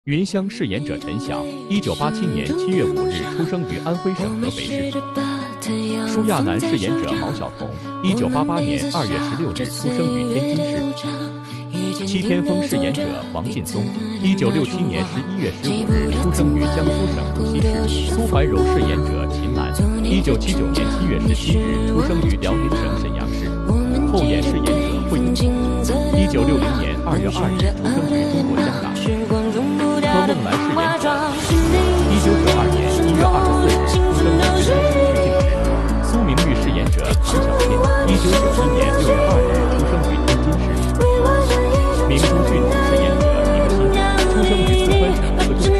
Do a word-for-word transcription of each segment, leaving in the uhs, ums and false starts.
云乡饰演者陈翔，一九八七年七月五日出生于安徽省合肥市。舒亚男饰演者毛晓彤，一九八八年二月十六日出生于天津市。戚天风饰演者王劲松，一九六七年十一月十五日出生于江苏省无锡市。苏怀柔饰演者秦岚，一九七九年七月十七日出生于辽宁省沈阳市。后演饰演者惠英红，一九六零年二月二日出生于中国香港。柯梦兰饰演者一九九二年一月二十四日出生于深圳市曲靖市。苏明玉饰演者唐小倩，一九九一年六月二日出生于天津市。明珠俊饰演者李克勤，出生于四川省河中市。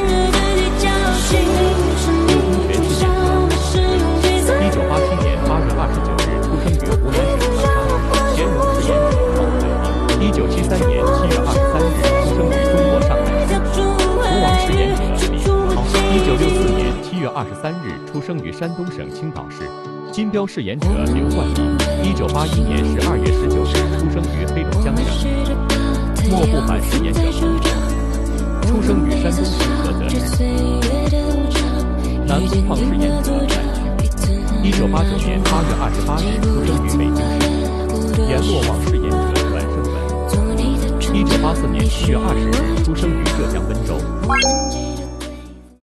刘洪全饰演者一九八七年八月二十九日出生于湖南省长沙市。乾隆饰演者毛伟明，一九七三年七月二十三日出生于中国上海市。福王饰演者李洪涛，一九六四年七月二十三日出生于山东省青岛市。金雕饰演者刘冠霖，一九八一年十二月十九日出生于黑龙江省。莫不凡饰演者彭程，出生于山东省菏泽市。南宫胖饰演者冉曲，一九八九年八月二十八日出生于北京市。阎罗王饰演者阮胜文，一九八四年七月二十日出生于浙江温州。